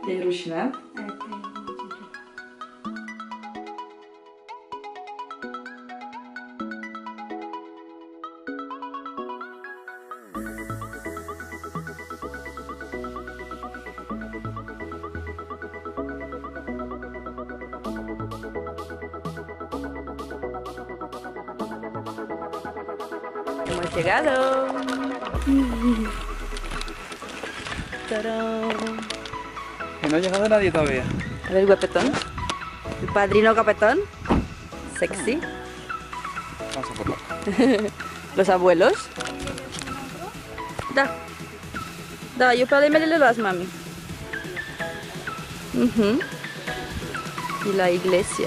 E rușine. Hemos llegado. ¡Tarán! Que no ha llegado nadie todavía. A ver, guapetón. El padrino guapetón. Sexy. Vamos a por Los abuelos. Da. Da, yo para me las mami. Y la iglesia.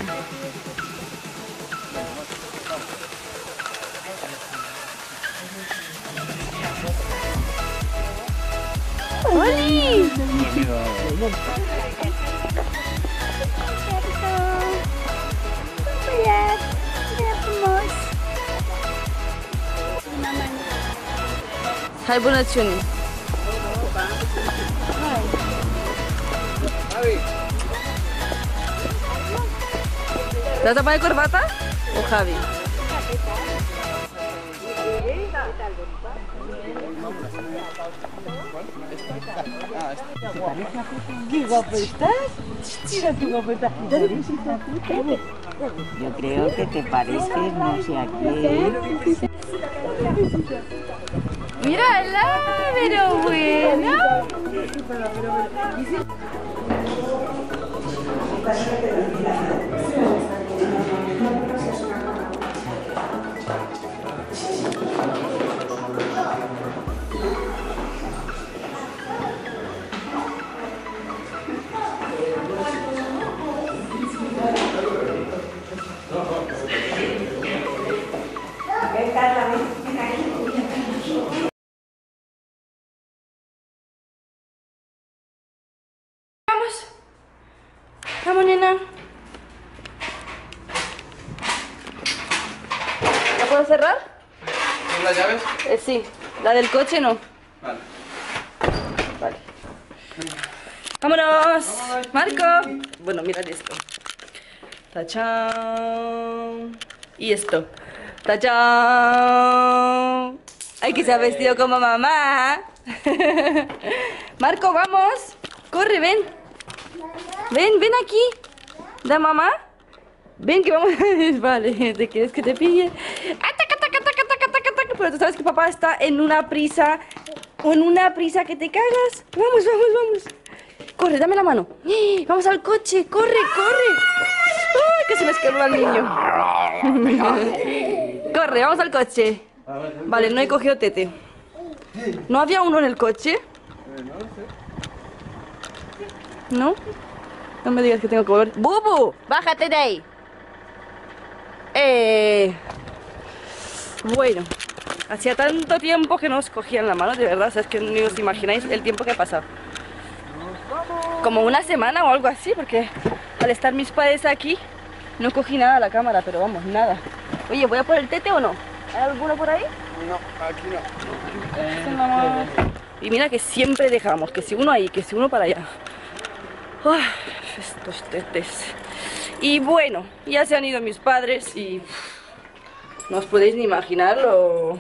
¡Oli! Hai bunăciune! ¿Te poner corbata? ¿O Javi? ¡Qué guapo estás! Mira qué guapo estás. Yo creo que te pareces, no sé a quién. ¡Mírala! ¡Pero bueno! Vamos, nena. ¿La puedo cerrar? ¿Son las llaves? Sí. La del coche no. Vale. Vale. ¡Vámonos! ¡Marco! Bueno, mirad esto. ¡Tachán! Y esto. ¡Tachán! ¡Ay, que se ha vestido como mamá! Marco, vamos. Corre, ven. Ven, ven aquí. ¿Da mamá? Ven que vamos. Vale, ¿te quieres que te pille? Pero tú sabes que papá está en una prisa. Con una prisa que te cagas. Vamos, vamos, vamos. Corre, dame la mano. Vamos al coche, corre, corre. ¡Ay, que se me escapó el niño! Corre, vamos al coche. Vale, no he cogido Tete. ¿No había uno en el coche? ¿No? No me digas que tengo que volver. ¡Bubu! ¡Bájate de ahí! Bueno, hacía tanto tiempo que no os cogían la mano, de verdad, o sea, es que ni os imagináis el tiempo que ha pasado. Como una semana o algo así, porque al estar mis padres aquí, no cogí nada a la cámara, pero vamos, nada. Oye, ¿voy a por el Tete o no? ¿Hay alguno por ahí? No, aquí no. Y mira que siempre dejamos, que si uno ahí, que si uno para allá. Uf, estos tetes. Y bueno, ya se han ido mis padres y no os podéis ni imaginarlo.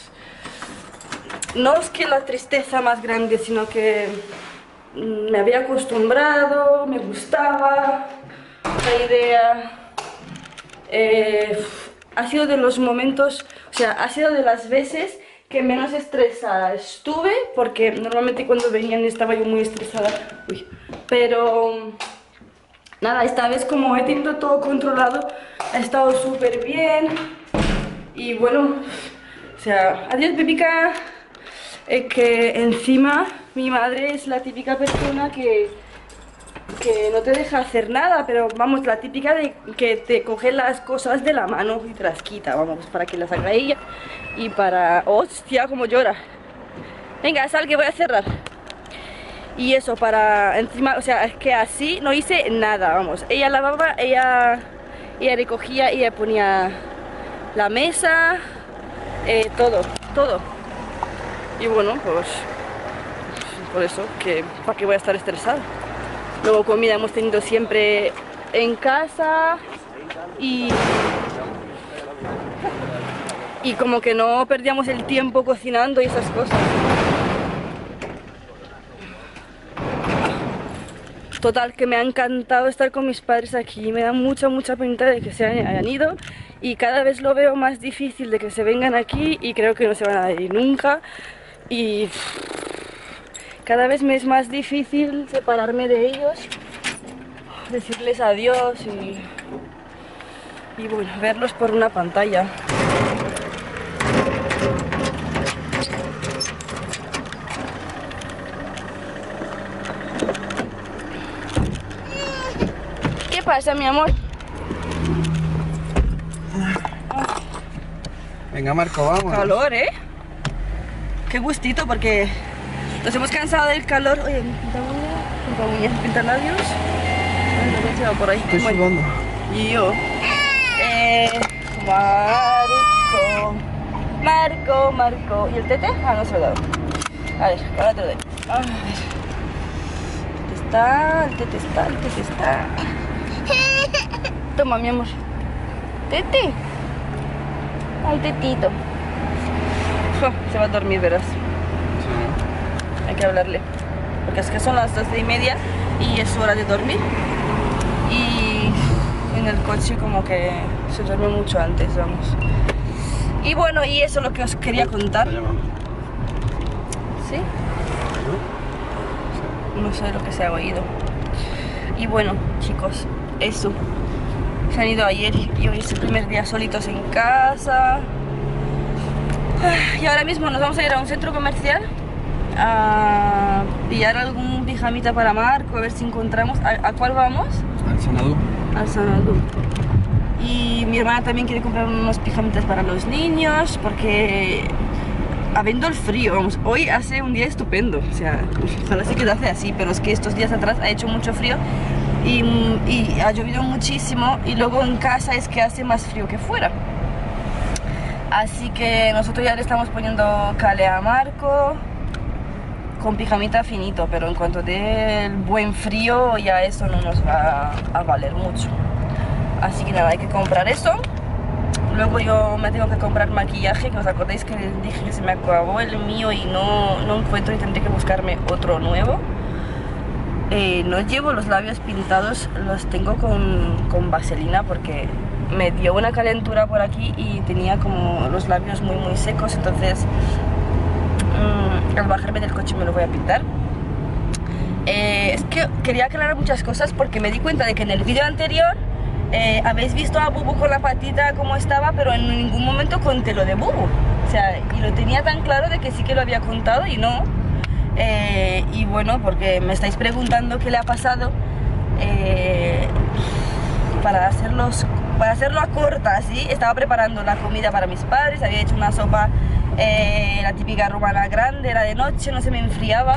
No es que la tristeza más grande, sino que me había acostumbrado, me gustaba la idea. Ha sido de los momentos, o sea, ha sido de las veces que menos estresada estuve, porque normalmente cuando venían estaba yo muy estresada. Uy. Pero nada, esta vez como he tenido todo controlado, ha estado súper bien. Y bueno, o sea, adiós Pepica. Que encima mi madre es la típica persona que no te deja hacer nada, pero vamos, la típica de que te coge las cosas de la mano y te las quita, vamos, para que las haga ella y para... ¡Hostia, cómo llora! Venga, sal que voy a cerrar. Y eso, para encima, o sea, es que así no hice nada, vamos. Ella lavaba, ella recogía, ella ponía la mesa, todo, todo. Y bueno, pues por eso, que ¿para qué voy a estar estresada? Luego comida hemos tenido siempre en casa y como que no perdíamos el tiempo cocinando y esas cosas. Total, que me ha encantado estar con mis padres aquí, me da mucha pinta de que se hayan ido y cada vez lo veo más difícil de que se vengan aquí y creo que no se van a ir nunca y cada vez me es más difícil separarme de ellos, decirles adiós y bueno, verlos por una pantalla. ¿Qué pasa, mi amor? Venga, Marco, vamos. Calor, ¿eh? Qué gustito, porque nos hemos cansado del calor. Oye, pinta uñas, pinta labios. Ay, no me por ahí. Estoy sudando. Y yo. Marco. ¿Y el tete? Ah, no se lo he dado. A ver, ahora te lo doy. A ver. El tete está. Toma, mi amor. Tete. Ay, tetito. Se va a dormir, verás. Sí. Hay que hablarle. Porque es que son las 12:30 y es hora de dormir. Y en el coche como que se duerme mucho antes, vamos. Y bueno, y eso es lo que os quería contar. Está llamando. ¿Sí? No sé lo que se ha oído. Y bueno, chicos, eso. Se han ido ayer y hoy es el primer día solitos en casa. Y ahora mismo nos vamos a ir a un centro comercial a pillar algún pijamita para Marco, a ver si encontramos. ¿A cuál vamos? Al Sanadú. Al Sanadú. Y mi hermana también quiere comprar unos pijamitas para los niños porque habiendo el frío, vamos, hoy hace un día estupendo, o sea, ojalá se quedase así, pero es que estos días atrás ha hecho mucho frío y ha llovido muchísimo y luego en casa es que hace más frío que fuera. Así que nosotros ya le estamos poniendo cale a Marco con pijamita finito, pero en cuanto del buen frío ya eso no nos va a valer mucho. Así que nada, hay que comprar eso. Luego yo me tengo que comprar maquillaje, que os acordáis que les dije que se me acabó el mío y no encuentro y tendré que buscarme otro nuevo. No llevo los labios pintados, los tengo con vaselina porque me dio una calentura por aquí y tenía como los labios muy secos, entonces al bajarme del coche me lo voy a pintar. Es que quería aclarar muchas cosas porque me di cuenta de que en el vídeo anterior habéis visto a Bubu con la patita como estaba, pero en ningún momento conté lo de Bubu. O sea, y lo tenía tan claro de que sí que lo había contado y no. Y bueno, porque me estáis preguntando qué le ha pasado, para hacerlo a corta, ¿sí? Estaba preparando la comida para mis padres, había hecho una sopa, la típica rumana grande, era de noche, no se me enfriaba.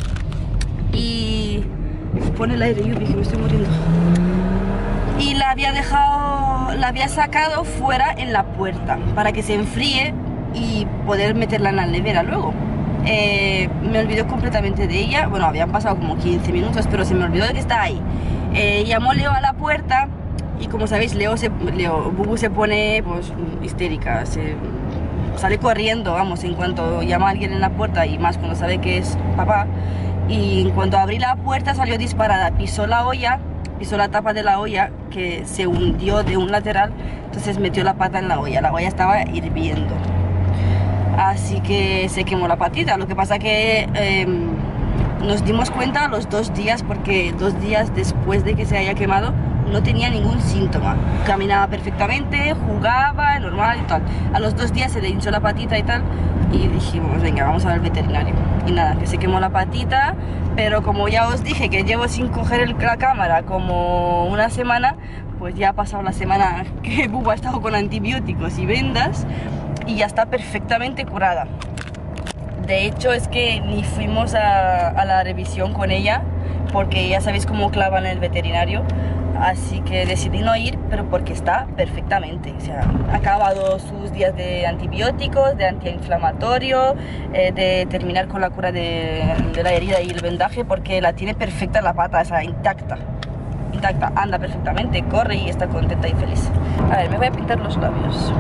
Y pone el aire, Yubi, que me estoy muriendo. Y la había sacado fuera en la puerta para que se enfríe y poder meterla en la nevera luego. Me olvidó completamente de ella. Bueno, habían pasado como 15 minutos, pero se me olvidó de que está ahí. Llamó Leo a la puerta y como sabéis, Bubu se pone pues histérica, sale corriendo, vamos, en cuanto llama a alguien en la puerta y más cuando sabe que es papá. Y en cuanto abrí la puerta salió disparada, pisó la olla, pisó la tapa de la olla que se hundió de un lateral, entonces metió la pata en la olla estaba hirviendo. Así que se quemó la patita. Lo que pasa que nos dimos cuenta a los 2 días, porque 2 días después de que se haya quemado no tenía ningún síntoma. Caminaba perfectamente, jugaba, normal y tal. A los 2 días se le hinchó la patita y tal. Y dijimos, venga, vamos al veterinario. Y nada, que se quemó la patita. Pero como ya os dije que llevo sin coger la cámara como una semana, pues ya ha pasado la semana que Bubu ha estado con antibióticos y vendas. Y ya está perfectamente curada. De hecho es que ni fuimos a la revisión con ella, porque ya sabéis cómo clavan el veterinario. Así que decidí no ir, pero porque está perfectamente. O sea, ha acabado sus días de antibióticos, de antiinflamatorio, de terminar con la cura de la herida y el vendaje, porque la tiene perfecta la pata, o sea, intacta. Intacta, anda perfectamente, corre y está contenta y feliz. A ver, me voy a pintar los labios.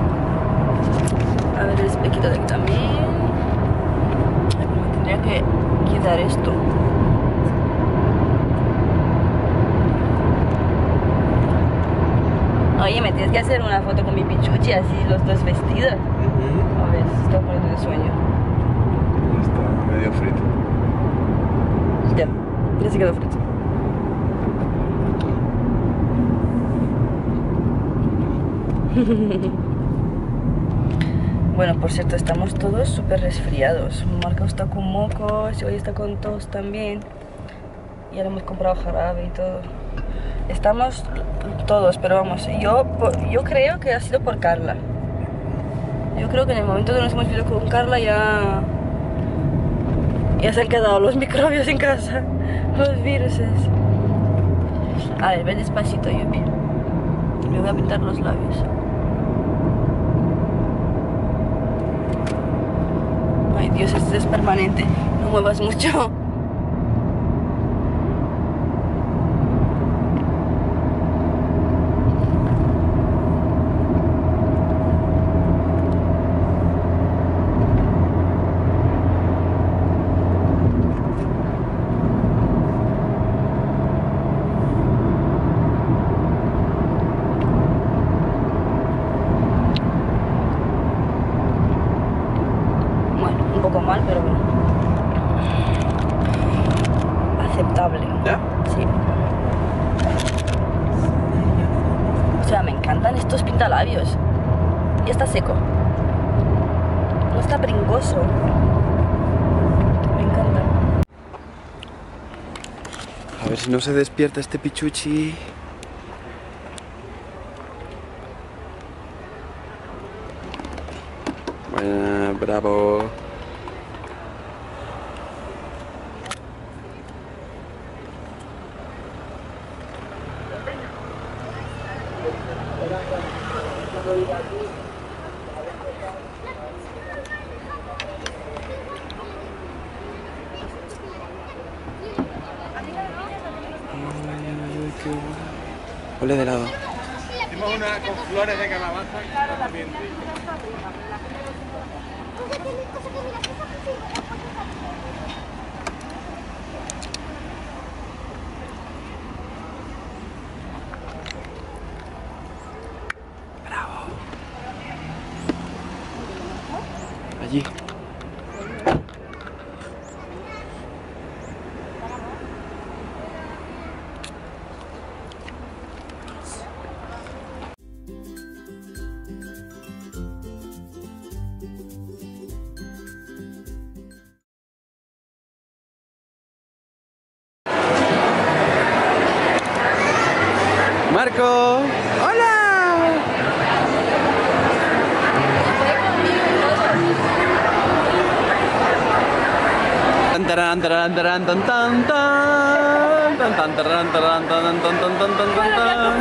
A ver el espejito de aquí también. Ay, pero me tendría que quitar esto. Oye, me tienes que hacer una foto con mi pichuchi, así los dos vestidos. A ver, se está poniendo de sueño. Está medio frito. Ya se quedó frito. Bueno, por cierto, estamos todos súper resfriados. Marco está con mocos, hoy está con tos también. Ya le hemos comprado jarabe y todo. Estamos todos, pero vamos, yo creo que ha sido por Carla. Yo creo que en el momento que nos hemos visto con Carla ya se han quedado los microbios en casa, los viruses. A ver, ven despacito, Yupi. Me voy a pintar los labios. Ay, Dios, esto es permanente. No muevas mucho. Mal, pero bueno, aceptable. ¿Ya? Sí. O sea, me encantan estos pintalabios. Ya está seco. No está pringoso. Me encanta. A ver si no se despierta este pichuchi. Buena, bravo. Ole de helado. Hicimos una con flores de calabaza y también. Bravo. Allí. Marco, hola. Tan taran taran taran tan tan tan tan tan taran taran tan tan tan tan tan tan.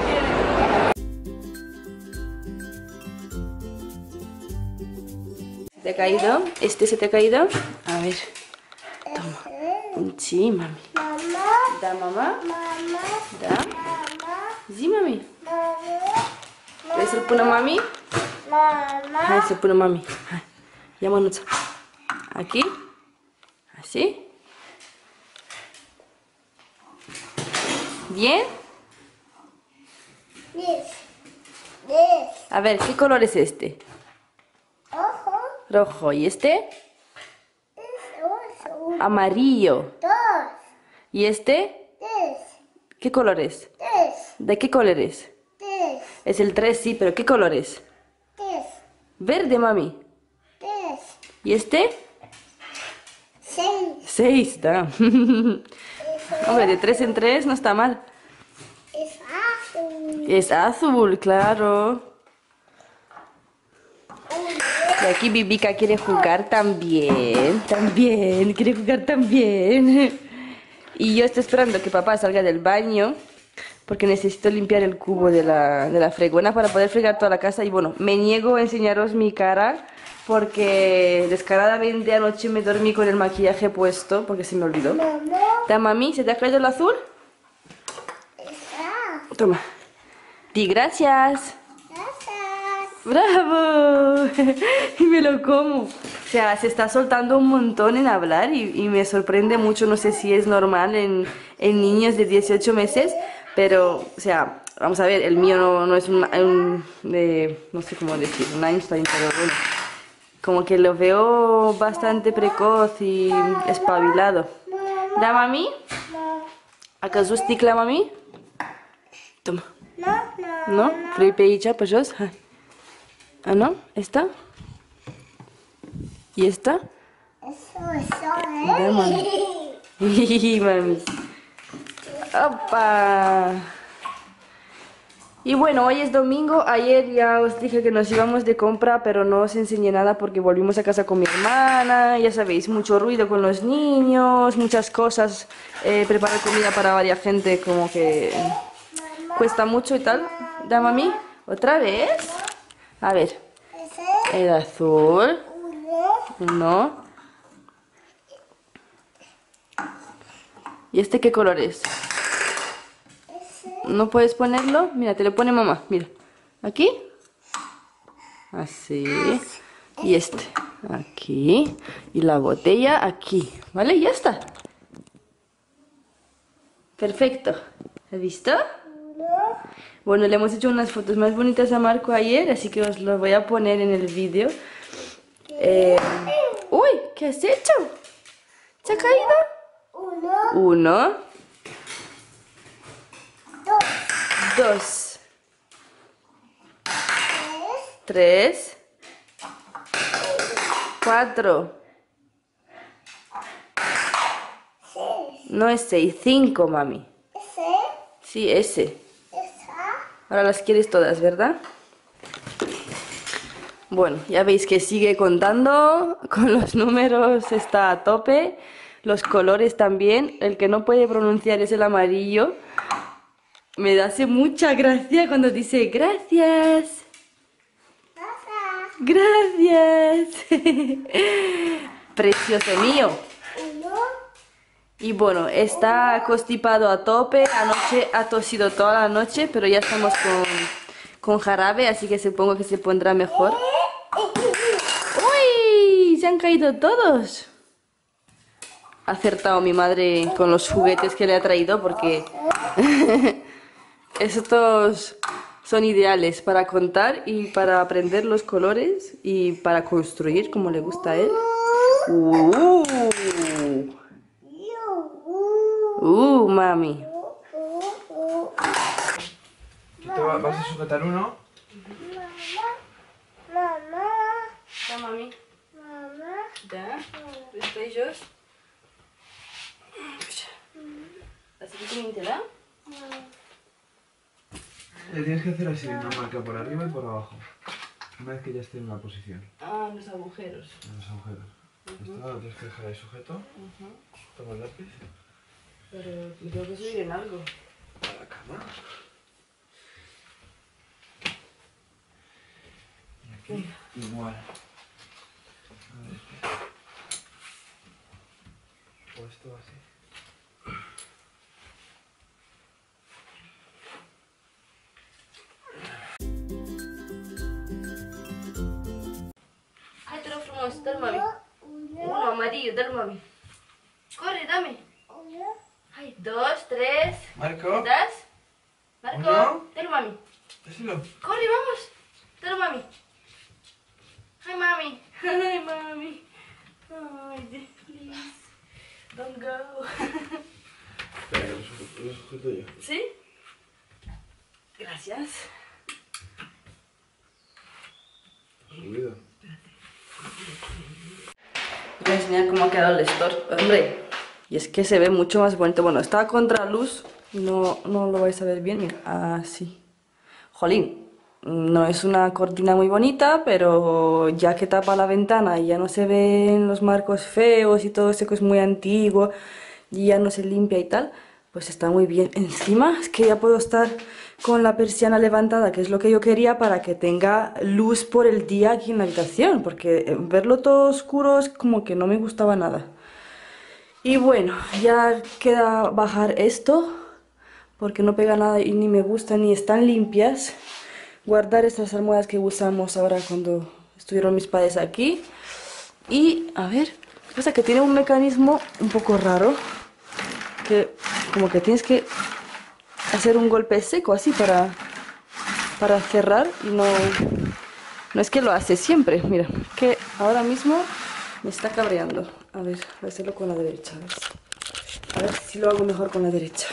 ¿Te ha caído? ¿Este se te ha caído? A ver. Toma. Sí, mami. Da, mamá. Da. Sí, mami. ¿Es el puna mami? Ah, es el puna mami. Ya, manucha. Aquí. Así. ¿Bien? A ver, ¿qué color es este? Rojo. ¿Y este? Amarillo. ¿Y este? ¿Qué color es? ¿De qué color es? Es el 3, sí, pero ¿qué color es? Verde, mami. ¿Y este? 6, está. Hombre, de 3 en 3 no está mal. Es azul, claro. Y aquí Bibica quiere jugar también. Quiere jugar también. Y yo estoy esperando que papá salga del baño porque necesito limpiar el cubo de la fregona para poder fregar toda la casa. Y bueno, me niego a enseñaros mi cara porque descaradamente anoche me dormí con el maquillaje puesto porque se me olvidó. ¿Da, mami? ¿Se te ha caído el azul? Toma. Di gracias. ¡Bravo! Y me lo como. O sea, se está soltando un montón en hablar y me sorprende mucho. No sé si es normal en niños de 18 meses, pero, o sea, vamos a ver, el mío no es no sé cómo decir, un Einstein, pero bueno. Como que lo veo bastante precoz y espabilado. ¿Da, mami? ¿Acaso sticla, mami? Toma. No? Vrei pe aici, pe jos? Hai. Ah, ¿no? ¿Esta? ¿Y esta? Da, mami. Mami. ¡Opa! Y bueno, hoy es domingo. Ayer ya os dije que nos íbamos de compra, pero no os enseñé nada porque volvimos a casa con mi hermana. Ya sabéis, mucho ruido con los niños, muchas cosas. Preparar comida para varias gente como que cuesta mucho y tal. ¿Da, mami? ¿Otra vez? A ver, el azul, uno. ¿Y este qué color es? ¿No puedes ponerlo? Mira, te lo pone mamá, mira. ¿Aquí? Así. Y este, aquí. Y la botella aquí, ¿vale? Ya está. Perfecto. ¿Has visto? Bueno, le hemos hecho unas fotos más bonitas a Marco ayer, así que os lo voy a poner en el vídeo. ¡Uy! ¿Qué has hecho? ¿Se ha caído? Uno. Dos. Tres. Cuatro. No es seis, cinco, mami. Sí, ese. Ahora las quieres todas, ¿verdad? Bueno, ya veis que sigue contando con los números, está a tope. Los colores también. El que no puede pronunciar es el amarillo. Me hace mucha gracia cuando dice gracias. Gracias. Precioso mío. Y bueno, está constipado a tope, anoche ha tosido toda la noche, pero ya estamos con jarabe, así que supongo que se pondrá mejor. ¡Uy! Se han caído todos. Ha acertado mi madre con los juguetes que le ha traído porque estos son ideales para contar y para aprender los colores y para construir como le gusta a él. Mami. Tú te vas a sujetar uno. Da, mami. Da. ¿Estoy yo? ¿Así que también te da? Le tienes que hacer así, una marca por arriba y por abajo. Una vez que ya esté en la posición. Ah, los agujeros. En los agujeros. Esto lo tienes que dejar ahí sujeto. Toma el lápiz. Pero me tengo que subir en algo. A la cama. Y aquí igual. A ver, espera. O esto así. Hai, te lo frumos, dă-l mami. Uno amarillo, dă-l mami. Corre, dame. Hai, dos, tres. Marco. ¿Das? Marco, Uno. dă-l mami. Dáselo. Corre, vamos. Dă-l mami. Hai, mami. Hai, mami. Haide, please. Don't go. Espera, lo sujeto yo. ¿Sí? Gracias. Subido. Voy a enseñar cómo ha quedado el store. Hombre, y es que se ve mucho más bonito. Bueno, está a contraluz, no lo vais a ver bien. Mira, así. Jolín, no es una cortina muy bonita, pero ya que tapa la ventana y ya no se ven los marcos feos y todo eso que es muy antiguo y ya no se limpia y tal, pues está muy bien. Encima es que ya puedo estar con la persiana levantada, que es lo que yo quería, para que tenga luz por el día aquí en la habitación, porque verlo todo oscuro es como que no me gustaba nada. Y bueno, ya queda bajar esto, porque no pega nada y ni me gusta ni están limpias. Guardar estas almohadas que usamos ahora cuando estuvieron mis padres aquí. Y a ver, pasa que tiene un mecanismo un poco raro, que como que tienes que hacer un golpe seco así para cerrar, y no es que lo hace siempre. Mira, que ahora mismo me está cabreando. A ver, voy a hacerlo con la derecha. A ver si lo hago mejor con la derecha.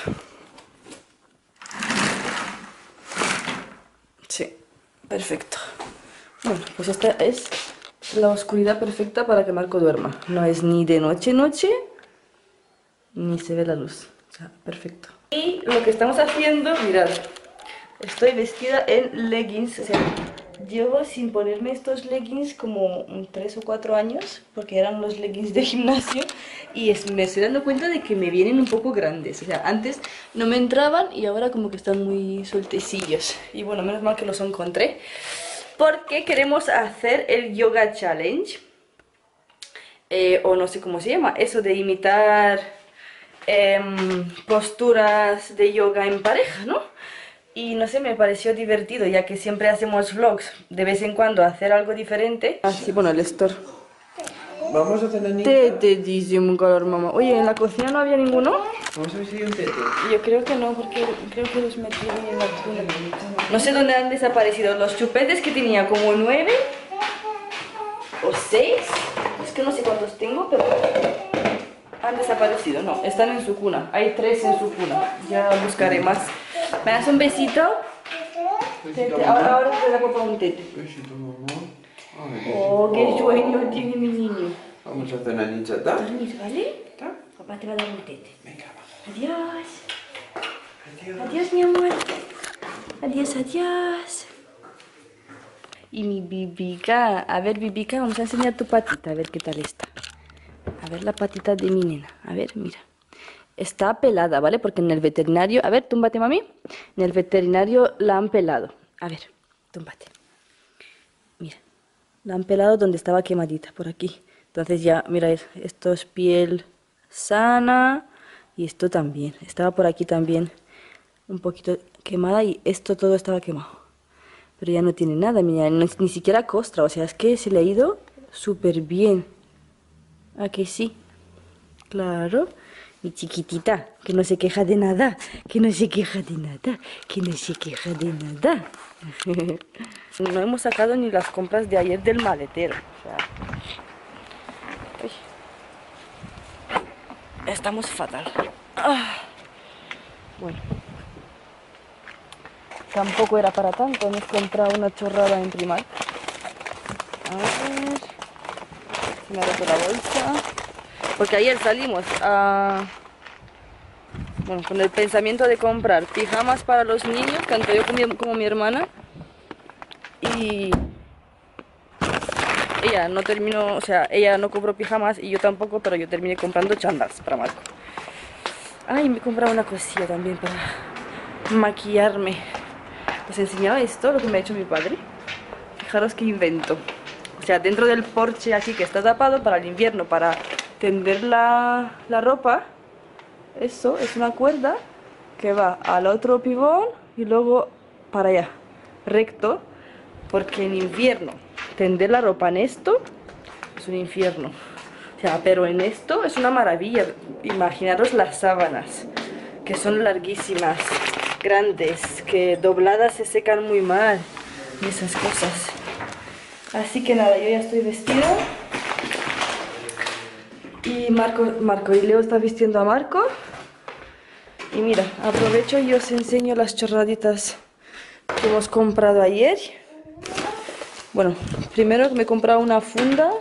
Sí, perfecto. Bueno, pues esta es la oscuridad perfecta para que Marco duerma. No es ni de noche, ni se ve la luz. O sea, perfecto. Y lo que estamos haciendo, mirad, estoy vestida en leggings. O sea, llevo sin ponerme estos leggings como 3 o 4 años, porque eran los leggings de gimnasio, y me estoy dando cuenta de que me vienen un poco grandes. O sea, antes no me entraban y ahora como que están muy sueltecillos. Y bueno, menos mal que los encontré, porque queremos hacer el yoga challenge, o no sé cómo se llama, eso de imitar posturas de yoga en pareja, ¿no? Y no sé, me pareció divertido, ya que siempre hacemos vlogs, de vez en cuando hacer algo diferente. Ah, sí, bueno, el store. Vamos a hacer la niña. Tete, dice un calor, mamá. Oye, ¿en la cocina no había ninguno? Vamos a ver si hay un tete. Yo creo que no, porque creo que los metí en la cuna. No sé dónde han desaparecido los chupetes, que tenía como 9 o 6. Es que no sé cuántos tengo, pero han desaparecido. No, están en su cuna. Hay 3 en su cuna. Ya buscaré más. ¿Me das un besito? Tete. Ahora te da papá un tete. Besito, mamá. Ay, Oh, qué sueño tiene mi niño. Vamos a hacer la ninchata. Dormir, ¿vale? ¿Está? Papá te va a dar un tete. Venga, vamos. Adiós. Adiós. Adiós, mi amor. Adiós, adiós. Y mi Bibica. A ver, Bibica, vamos a enseñar tu patita, a ver qué tal está. A ver la patita de mi nena. A ver, mira. Está pelada, ¿vale? Porque en el veterinario... A ver, túmbate, mami. En el veterinario la han pelado. A ver, túmbate. Mira. La han pelado donde estaba quemadita, por aquí. Entonces ya, mira, esto es piel sana. Y esto también. Estaba por aquí también un poquito quemada y esto todo estaba quemado. Pero ya no tiene nada, mira, ni siquiera costra. O sea, es que se le ha ido súper bien. ¿A que sí? Claro. Mi chiquitita, que no se queja de nada. Que no se queja de nada. Que no se queja de nada. No hemos sacado ni las compras de ayer del maletero. O sea, uy. Estamos fatal. Bueno. Tampoco era para tanto. Hemos comprado una chorrada en Primark. A ver. Se me ha roto la bolsa. Porque ayer salimos bueno, con el pensamiento de comprar pijamas para los niños, tanto yo como mi hermana. Y ella no terminó, o sea, ella no compró pijamas y yo tampoco, pero yo terminé comprando chandals para Marco. Ay, me he comprado una cosilla también para maquillarme. Os enseñaba esto, lo que me ha hecho mi padre. Fijaros qué invento. O sea, dentro del porche aquí que está tapado para el invierno, para tender la ropa, eso es una cuerda que va al otro pibón y luego para allá, recto, porque en invierno tender la ropa en esto es un infierno. O sea, pero en esto es una maravilla. Imaginaros las sábanas, que son larguísimas, grandes, que dobladas se secan muy mal y esas cosas. Así que nada, yo ya estoy vestida. Y Marco y Leo está vistiendo a Marco. Y mira, aprovecho y os enseño las chorraditas que hemos comprado ayer. Bueno, primero me he comprado una funda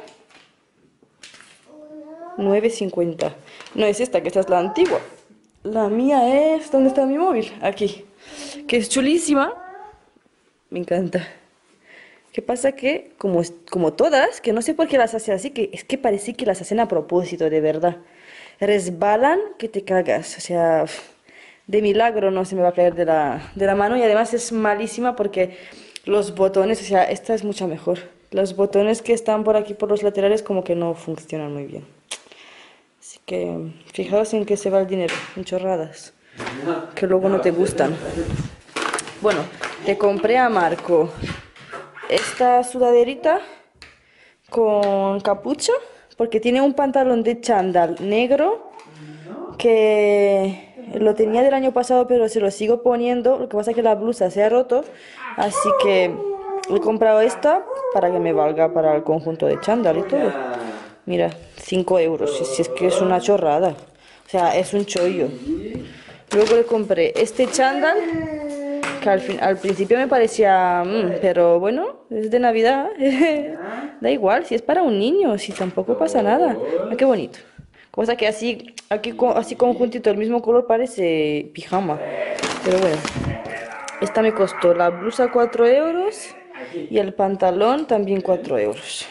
9,50. No es esta, que esta es la antigua. La mía es... ¿Dónde está mi móvil? Aquí. Que es chulísima. Me encanta. ¿Qué pasa? Que, como todas, que no sé por qué las hacen así, que es que parece que las hacen a propósito, de verdad. Resbalan que te cagas, o sea, de milagro no se me va a caer de la mano, y además es malísima porque los botones, o sea, esta es mucho mejor. Los botones que están por aquí, por los laterales, como que no funcionan muy bien. Así que fijaos en qué se va el dinero, en chorradas, que luego no te gustan. Bueno, te compré a Marco esta sudaderita con capucha, porque tiene un pantalón de chándal negro que lo tenía del año pasado, pero se lo sigo poniendo. Lo que pasa es que la blusa se ha roto, así que he comprado esta para que me valga para el conjunto de chándal y todo. Mira, 5 euros, si es que es una chorrada, o sea, es un chollo. Luego le compré este chándal, que al principio me parecía, pero bueno, es de Navidad, da igual, si es para un niño, si tampoco pasa nada. Ah, qué bonito. Cosa que así, aquí así conjuntito, el mismo color, parece pijama. Pero bueno, esta me costó la blusa 4 euros y el pantalón también 4 euros.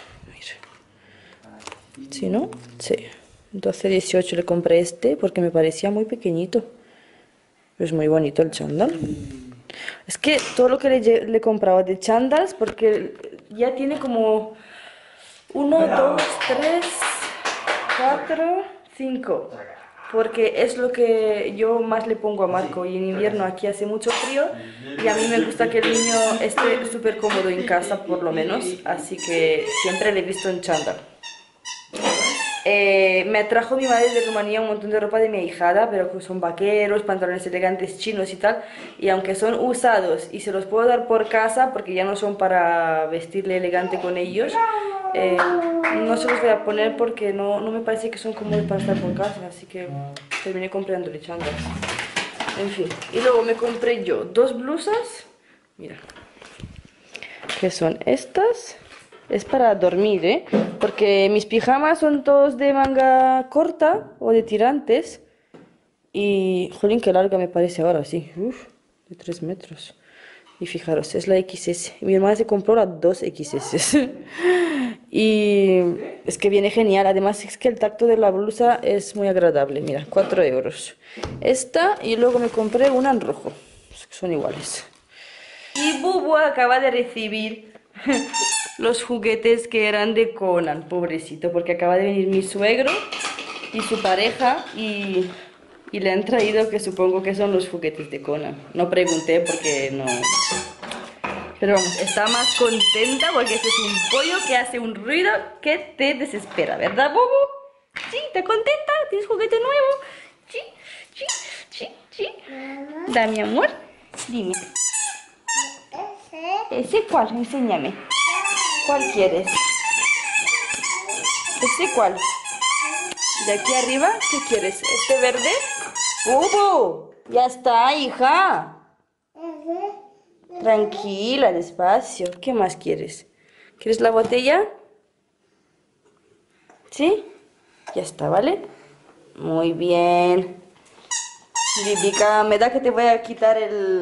Mira. ¿Sí, no? Sí. Entonces 18 le compré este porque me parecía muy pequeñito. Es muy bonito el chándal. Es que todo lo que le compraba de chándals, porque ya tiene como 1, 2, 3, 4, 5. Porque es lo que yo más le pongo a Marco. Y en invierno aquí hace mucho frío y a mí me gusta que el niño esté súper cómodo en casa, por lo menos. Así que siempre le he visto en chándal. Me trajo mi madre de Rumanía un montón de ropa de mi ahijada, pero que son vaqueros, pantalones elegantes chinos y tal. Y aunque son usados y se los puedo dar por casa, porque ya no son para vestirle elegante con ellos, no se los voy a poner porque no me parece que son cómodos para estar por casa. Así que terminé comprándole chándal. En fin, y luego me compré yo 2 blusas, mira, que son estas. Es para dormir, ¿eh? Porque mis pijamas son todos de manga corta o de tirantes. Y, jolín, qué larga me parece ahora, sí. Uf, de 3 metros. Y fijaros, es la XS. Mi hermana se compró las 2XS. Y es que viene genial. Además es que el tacto de la blusa es muy agradable. Mira, 4 euros. Esta, y luego me compré una en rojo. Son iguales. Y Bubu acaba de recibir los juguetes que eran de Conan, pobrecito, porque acaba de venir mi suegro y su pareja y le han traído, que supongo que son los juguetes de Conan. No pregunté porque no... Pero vamos, está más contenta porque este es un pollo que hace un ruido que te desespera, ¿verdad, Bubu? Sí, ¿te contenta? ¿Tienes juguete nuevo? Sí, sí, sí, sí. Da, mi amor, dime. ¿Ese cuál? Enséñame. ¿Cuál quieres? ¿Este cuál? ¿De aquí arriba? ¿Qué quieres? ¿Este verde? ¡Bubu! Ya está, hija. Tranquila, despacio. ¿Qué más quieres? ¿Quieres la botella? ¿Sí? Ya está, ¿vale? Muy bien. Bibica, me da que te voy a quitar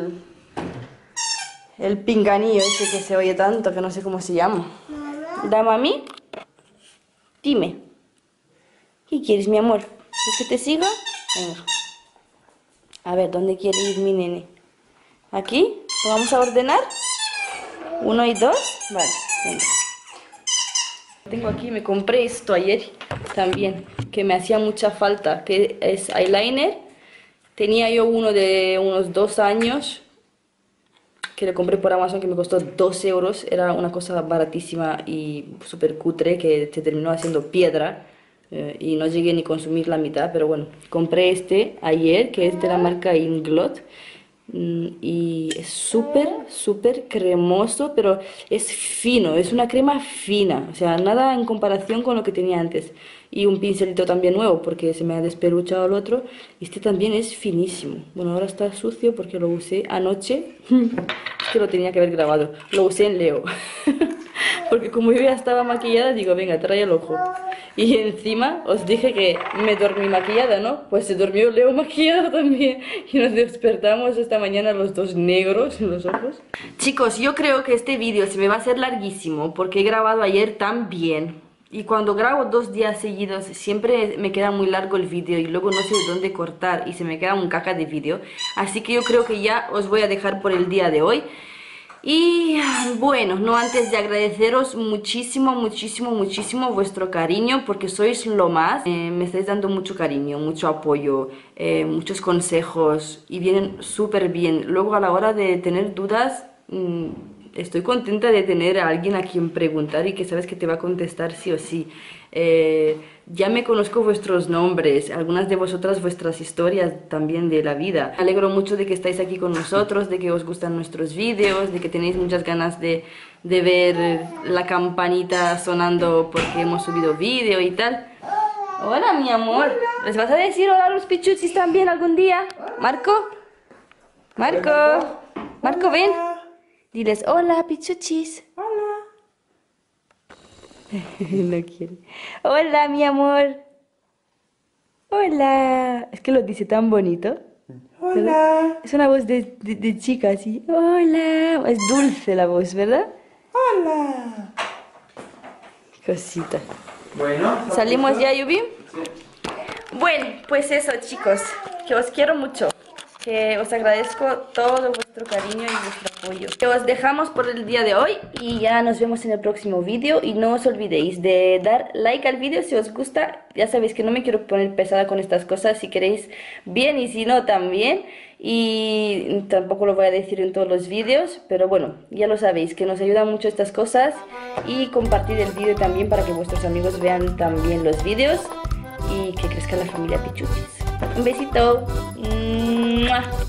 el pinganillo ese que se oye tanto, que no sé cómo se llama. ¿Da, mami? Dime. ¿Qué quieres, mi amor? ¿Es que te siga? Venga. A ver, ¿dónde quiere ir mi nene? ¿Aquí? ¿Lo vamos a ordenar? 1 y 2. Vale, venga. Tengo aquí, me compré esto ayer también, que me hacía mucha falta, que es eyeliner. Tenía yo uno de unos 2 años, que le compré por Amazon, que me costó 2 euros. Era una cosa baratísima y súper cutre, que se terminó haciendo piedra. Y no llegué ni a consumir la mitad, pero bueno, compré este ayer, que es de la marca Inglot. Y es súper cremoso, pero es fino, es una crema fina, o sea, nada en comparación con lo que tenía antes. Y un pincelito también nuevo, porque se me ha despeluchado el otro. Este también es finísimo. Bueno, ahora está sucio porque lo usé anoche. Es que lo tenía que haber grabado. Lo usé en Leo. Porque como yo ya estaba maquillada, digo, venga, trae el ojo. Y encima os dije que me dormí maquillada, ¿no? Pues se durmió Leo maquillado también. Y nos despertamos esta mañana los dos negros en los ojos. Chicos, yo creo que este vídeo se me va a hacer larguísimo porque he grabado ayer tan bien. y cuando grabo 2 días seguidos siempre me queda muy largo el vídeo y luego no sé dónde cortar y se me queda un caca de vídeo. Así que yo creo que ya os voy a dejar por el día de hoy. Y bueno, no antes de agradeceros muchísimo, muchísimo, muchísimo vuestro cariño, porque sois lo más. Me estáis dando mucho cariño, mucho apoyo, muchos consejos y vienen súper bien. Luego a la hora de tener dudas, estoy contenta de tener a alguien a quien preguntar y que sabes que te va a contestar sí o sí. Ya me conozco vuestros nombres, algunas de vosotras vuestras historias también de la vida. Me alegro mucho de que estáis aquí con nosotros, de que os gustan nuestros vídeos, de que tenéis muchas ganas de ver la campanita sonando porque hemos subido vídeo y tal. Hola, mi amor. ¿Les vas a decir hola a los pichuchis también algún día? ¿Marco? ¿Marco? ¿Marco, ven? Diles hola, pichuchis. No quiere. Hola, mi amor. Hola. Es que lo dice tan bonito. Hola. Es una voz de chica, así. Hola. Es dulce la voz, ¿verdad? Hola. Cosita. Bueno. ¿Salimos ya, Yubi? Sí. Bueno, pues eso, chicos. Que os quiero mucho. Que os agradezco todo vuestro cariño y vuestro apoyo. Que os dejamos por el día de hoy y ya nos vemos en el próximo vídeo. Y no os olvidéis de dar like al vídeo si os gusta. Ya sabéis que no me quiero poner pesada con estas cosas. Si queréis, bien, y si no, también. Y tampoco lo voy a decir en todos los vídeos, pero bueno, ya lo sabéis, que nos ayudan mucho estas cosas. Y compartid el vídeo también para que vuestros amigos vean también los vídeos y que crezca la familia Pichuchis. Un besito. ¡Mua!